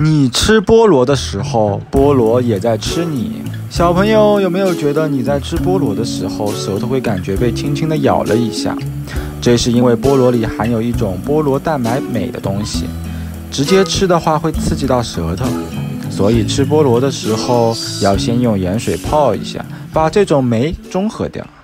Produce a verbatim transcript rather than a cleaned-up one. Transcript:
你吃菠萝的时候，菠萝也在吃你。小朋友有没有觉得你在吃菠萝的时候，舌头会感觉被轻轻地咬了一下？这是因为菠萝里含有一种菠萝蛋白酶的东西，直接吃的话会刺激到舌头，所以吃菠萝的时候要先用盐水泡一下，把这种酶中和掉。